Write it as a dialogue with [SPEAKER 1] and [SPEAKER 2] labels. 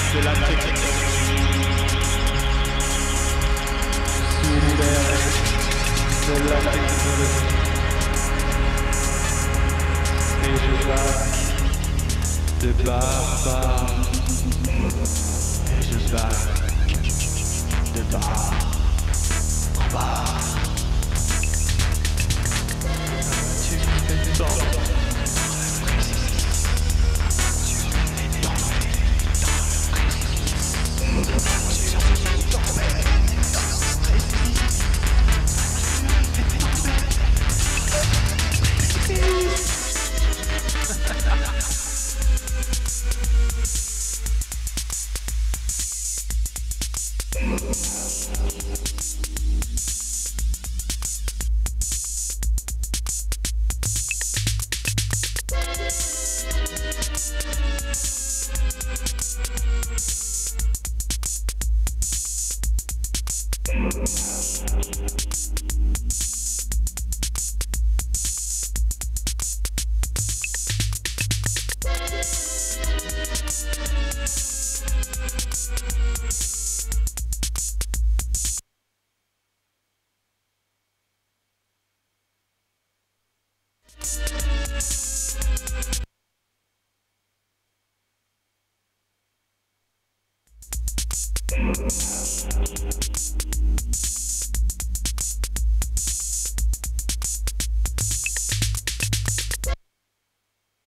[SPEAKER 1] de la technique. Sous l'ère de la technologie. Et je vague de bar en bar. Et je vague de bar en bar. Tu me fais tomber.